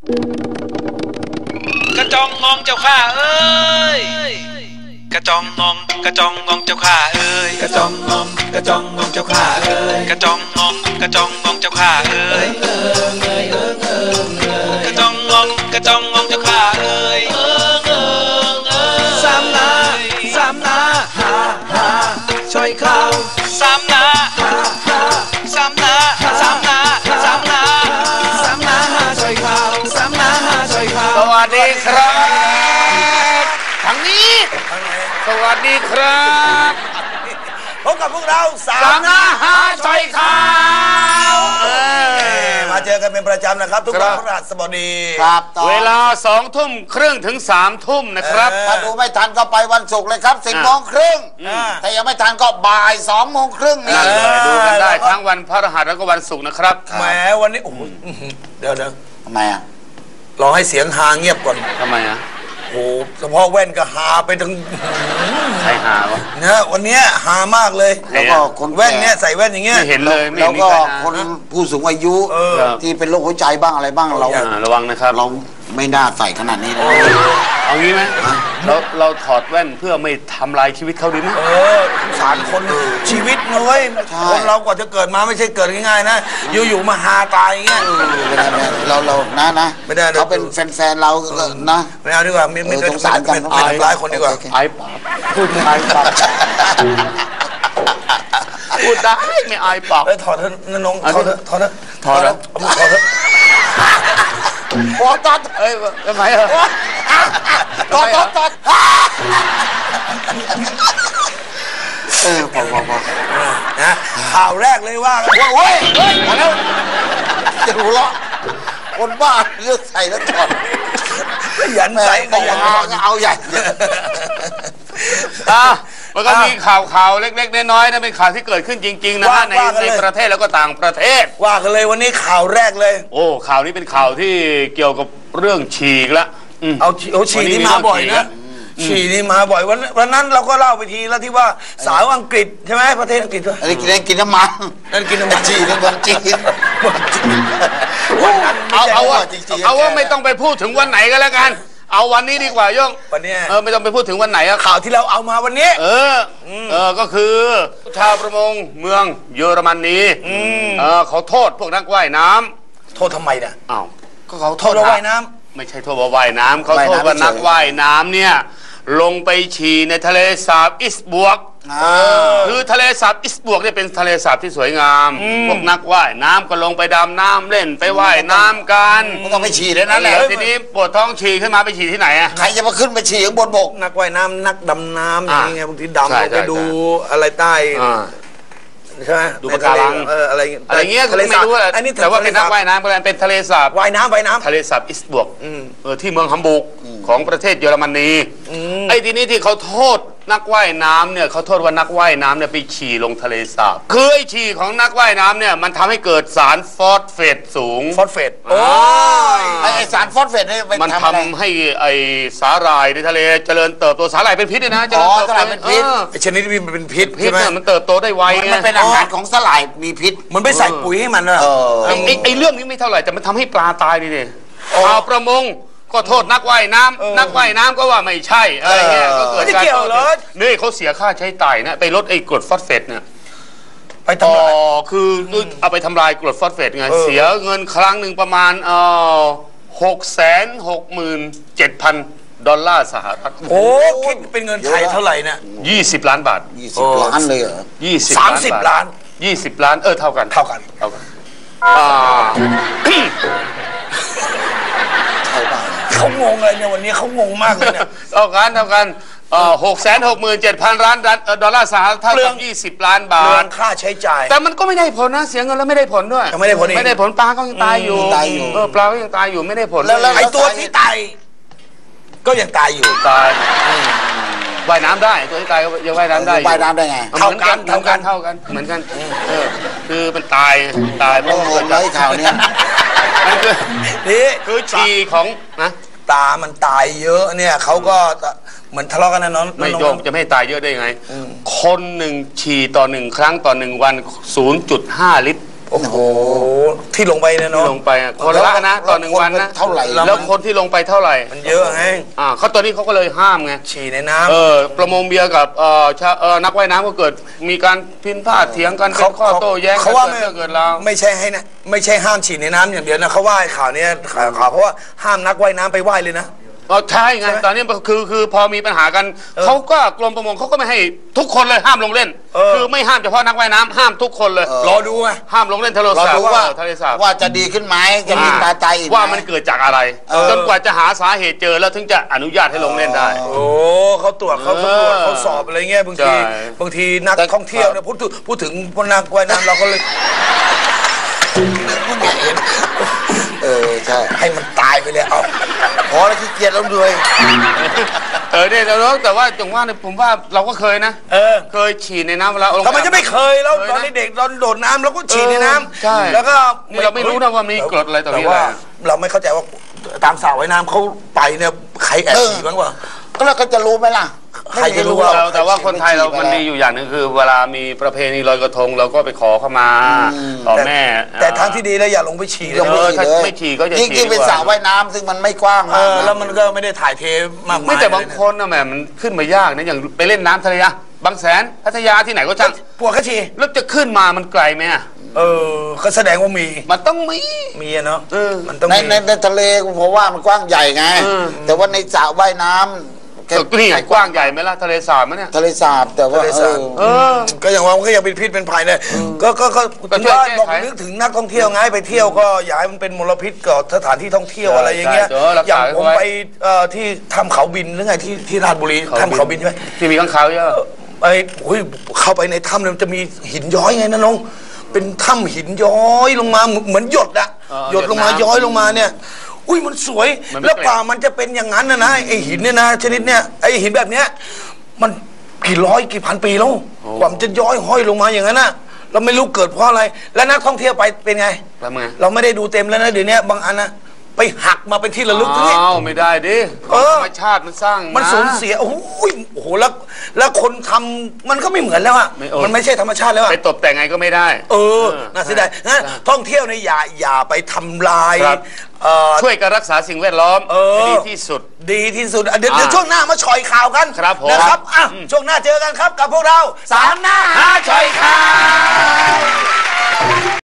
กระจองงองเจ้าข้าเอ้ยกระจองงองกระจองงองเจ้าข้าเอ้ยกระจองงองกระจองงองเจ้าข้าเอ้ยกระจองงองกระจองงองเจ้าข้าเอ้ยกระจองงองกระจองงองเจ้าข้าเอ้ยสามนาฮาฮาช่วยข่าวสามนาฮาฮาสามนาสามนาสามนาสามนาฮาช่วยข่าวสามนาฮาช่วยข่าวสวัสดีครับทางนี้สวัสดีครับพบกับพวกเราสามนาฮาช่วยข่าวมาเจอกันเป็นประจำนะครับทุกวันพฤหัสบดีครับเวลา20:30 ถึง3 ทุ่มนะครับถ้าดูไม่ทันก็ไปวันศุกร์เลยครับ10:30ถ้ายังไม่ทันก็บ่าย2:30นี่ดูกันได้ทั้งวันพฤหัสแล้วก็วันศุกร์นะครับแหมวันนี้โอ้โหเดี๋ยวทำไมอ่ะรอให้เสียงฮาเงียบก่อนทำไมอ่ะโอ้เฉพาะแว่นก็ฮาไปถึงใครฮาวะเนี่ยวันนี้ฮามากเลยแล้วก็คนแว่นเนี่ยใส่แว่นอย่างเงี้ยไม่เห็นเลยแล้วก็คนผู้สูงอายุที่เป็นโรคหัวใจบ้างอะไรบ้างเราระวังนะครับเราไม่น่าใส่ขนาดนี้นะเอางี้ไหมเราถอดแว่นเพื่อไม่ทำลายชีวิตเขาดีไหมสงสารคนชีวิตนะเว้ยคนเรากว่าจะเกิดมาไม่ใช่เกิดง่ายๆนะอยู่ๆมาฮาตายอย่างเงี้ยเรานะไม่ได้เขาเป็นแฟนเรานะไม่เอาดีกว่าไม่สงสารกันไม่ทำร้ายคนดีกว่าไอ้ปากพูดไอ้ปากพูดได้ไม่ไอ้ปากถอดเถอะน้องถอดเถอะถอดเถอะโอ้ตัดเอ้ยทำไมเหรอตัดพอนะข่าวแรกเลยว่าเฮ้ยมาแล้วจะหัวเราะคนบ้าเลือกใส่แล้วถอดขยันใส่ขยันเอาใหญ่มันก็มีข่าวเล็กๆน้อยๆนะเป็นข่าวที่เกิดขึ้นจริงๆนะในประเทศแล้วก็ต่างประเทศว่ากันเลยวันนี้ข่าวแรกเลยโอ้ข่าวนี้เป็นข่าวที่เกี่ยวกับเรื่องฉีกละเอาฉีกนี่มาบ่อยนะฉีกนี่มาบ่อยวันนั้นเราก็เล่าไปทีแล้วที่ว่าสาวอังกฤษใช่ไหมประเทศอังกฤษอันนี้กินน้ำมันนั่นกินน้ำมันฉีกนั่นวันจีนเอาว่าไม่ต้องไปพูดถึงวันไหนก็แล้วกันเอาวันนี้ดีกว่าย่งวันนี้ไม่ต้องไปพูดถึงวันไหนข่าวที่เราเอามาวันนี้ก็คือชาวประมงเมืองเยอรมนีเขาโทษพวกนักว่ายน้ำโทษทำไมเนี่ยอ้าวก็เขาโทษว่ายน้ำไม่ใช่โทษว่าว่ายน้ำเขาโทษว่านักว่ายน้ำเนี่ยลงไปฉี่ในทะเลสาบอิสบวกคือทะเลสาบอิสบวกเนี่ยเป็นทะเลสาบที่สวยงามพวกนักว่ายน้ำก็ลงไปดำน้ำเล่นไปว่ายน้ำกันก็ต้องไปฉี่เลยนั่นแหละทีนี้ปวดท้องฉี่ขึ้นมาไปฉี่ที่ไหนอะใครจะมาขึ้นไปฉี่ข้างบนบกนักว่ายน้ำนักดำน้ำอย่างเงี้ยบางทีดำไปดูอะไรใต้ใช่ไหมดูปะการังอะไรเงี้ยไม่รู้แต่ว่าเป็นนักว่ายน้ำเป็นทะเลสาบว่ายน้ำทะเลสาบอิสบวกที่เมืองฮัมบูร์กของประเทศเยอรมนีไอ้ทีนี้ที่เขาโทษนักว่ายน้ำเนี่ยเขาโทษว่านักว่ายน้ำเนี่ยไปฉี่ลงทะเลสาบคือไอ้ฉี่ของนักว่ายน้ำเนี่ยมันทำให้เกิดสารฟอสเฟตสูงฟอสเฟตไอสารฟอสเฟตนี่มันทำให้ไอสาหร่ายในทะเลเจริญเติบโตสาหร่ายเป็นพิษด้วยนะสาหร่ายเป็นพิษชนิดนี้มันเป็นพิษใช่ไหมมันเติบโตได้ไวมันเป็นอาหารของสาหร่ายมีพิษมันไปใส่ปุ๋ยให้มันไอเรื่องนี้ไม่เท่าไหร่แต่มันทำให้ปลาตายนี่ชาวประมงก็โทษนักว่ายน้ำนักว่ายน้ำก็ว่าไม่ใช่อะไรเงี้ยก็เกิดการนี่เขาเสียค่าใช้จ่ายนะไปลดไอ้กรดฟอสเฟตเนี่ยไปทำลายคือเอาไปทำลายกรดฟอสเฟตไงเสียเงินครั้งหนึ่งประมาณ$667,000สหรัฐโอ้คิดเป็นเงินไทยเท่าไหร่เนี่ย 20 ล้านบาท 20 ล้านเลยเหรอ 30 ล้าน 20 ล้านเท่ากันเขางงเลยเนี่ยวันนี้เขางงมากเลยเนี่ยเท่ากัน$667,000 ล้านสหรัฐเท่ากับ20 ล้านบาทค่าใช้จ่ายแต่มันก็ไม่ได้ผลนะเสียเงินแล้วไม่ได้ผลด้วยไม่ได้ผลปลาก็ยังตายอยู่ปลาก็ยังตายอยู่ไม่ได้ผลแล้วไอ้ตัวที่ตายก็ยังตายอยู่ว่ายน้ำได้ตัวที่ตายก็ยังว่ายน้ำได้ว่ายน้ำได้ไงเท่ากันเหมือนกันคือมันตายเพราะว่าเกิดจากข่าวนี้มันคือฉี่ของนะตามันตายเยอะเนี่ยเขาก็เหมือนทะเลาะกันนะน้องไม่โยมจะไม่ตายเยอะได้ไงคนหนึ่งฉี่ต่อ1 ครั้งต่อ1 วัน 0.5 ลิตรโอ้โหที่ลงไปเนี่ยที่เนาะลงไปอะคนละนะต่อ1 วันนะเท่าไหร่แล้วคนที่ลงไปเท่าไหร่มันเยอะไงเขาตอนนี้เขาก็เลยห้ามไงฉี่ในน้ำประมงเบียร์กับนักว่ายน้ำก็เกิดมีการพิพาทเถียงกันเป็นข้อโต้แย้งเขาว่าเกิดราวไม่ใช่ให้นะไม่ใช่ห้ามฉี่ในน้ำอย่างเดียวนะเขาว่าข่าวเนี้ยข่าวเพราะว่าห้ามนักว่ายน้ำไปว่ายเลยนะใช่ไงตอนนี้คือพอมีปัญหากันเขาก็กรมประมงเขาก็ไม่ให้ทุกคนเลยห้ามลงเล่นคือไม่ห้ามเฉพาะนักว่ายน้ำห้ามทุกคนเลยรอดูไงห้ามลงเล่นทะเลเราสาบดูว่าทะเลสาบว่าจะดีขึ้นไหมจะมีตาใจอีกไหว่ามันเกิดจากอะไรจนกว่าจะหาสาเหตุเจอแล้วถึงจะอนุญาตให้ลงเล่นได้โอ้เขาตรวจเขาสำรวจเขาสอบอะไรเงี้ยบางทีนักท่องเที่ยวเนี่ยพูดถึงนักว่ายน้ำเราก็เลยใช่ให้มันตายไปเลยเอาพอแล้วขี้เกียจแล้วด้วยเนี่ยแต่ว่าจังว่าเนี่ยผมว่าเราก็เคยนะเคยฉี่ในน้ำเวลาทำไมจะไม่เคยแล้วตอนเด็กๆตอนโดดน้ำเราก็ฉี่ในน้ำใช่แล้วก็เราไม่รู้นะว่ามีกรดอะไรต่อมีอะไรเราไม่เข้าใจว่าตามสระว่ายน้ำเขาไปเนี่ยใครแอบฉี่บ้างวะก็เราก็จะรู้ไหมล่ะใครจะรู้แต่ว่าคนไทยเรามันดีอยู่อย่างนึงคือเวลามีประเพณีลอยกระทงเราก็ไปขอเข้ามาต่อแม่แต่ทางที่ดีแล้วอย่าลงไปฉี่เลยถ้าไม่ฉี่ก็จะฉี่ยิ่งเป็นสระว่ายน้ำซึ่งมันไม่กว้างมากแล้วมันก็ไม่ได้ถ่ายเทมากมายไม่แต่บางคนนะแม่มันขึ้นมายากนะอย่างไปเล่นน้ำทะเลบางแสนพัทยาที่ไหนก็ช่างปวดกระฉี่แล้วจะขึ้นมามันไกลไหมก็แสดงว่ามันต้องมีเนาะมันต้องในทะเลผมว่ามันกว้างใหญ่ไงแต่ว่าในสระว่ายน้ำนี่ไงกว้างใหญ่ไหมล่ะทะเลสาบมั้ยเนี่ยทะเลสาบแต่ว่าก็อย่างว่ามันก็ยังเป็นพิษเป็นภัยเนี่ยก็บอกนึกถึงนักท่องเที่ยวไงไปเที่ยวก็อย่าให้มันเป็นมลพิษกับสถานที่ท่องเที่ยวอะไรอย่างเงี้ยอย่างผมไปที่ถ้ำเขาบินหรือไงที่ราชบุรีถ้ำเขาบินใช่ไหมที่มีข้างเขาเยอะเข้าไปในถ้ำมันจะมีหินย้อยไงนะน้องเป็นถ้ำหินย้อยลงมาเหมือนหยดอะหยดลงมาย้อยลงมาเนี่ยอุ้ยมันสวยแล้วป่ามันจะเป็นอย่างนั้นนะไอหินเนี่ยนะชนิดเนี่ยไอหินแบบเนี้ยมันกี่ร้อยกี่พันปีแล้วกว่ามันจะย้อยห้อยลงมาอย่างนั้นนะเราไม่รู้เกิดเพราะอะไรแล้วนักท่องเที่ยวไปเป็นไงเราไม่ได้ดูเต็มแล้วนะเดี๋ยวนี้บางอันนะไปหักมาเป็นที่ระลึกทั้งนี้ไม่ได้ดิธรรมชาติมันสร้างมันสูญเสียโอ้โหแล้วคนทำมันก็ไม่เหมือนแล้วอ่ะมันไม่ใช่ธรรมชาติแล้วไปตบแต่งไงก็ไม่ได้น่าเสียดายนะท่องเที่ยวเนี่ยอย่าไปทำลายช่วยกันรักษาสิ่งแวดล้อมดีที่สุดเดี๋ยวช่วงหน้ามาชอยข่าวกันนะครับช่วงหน้าเจอกันครับกับพวกเรา3 หน้า 5 ชอยข่าว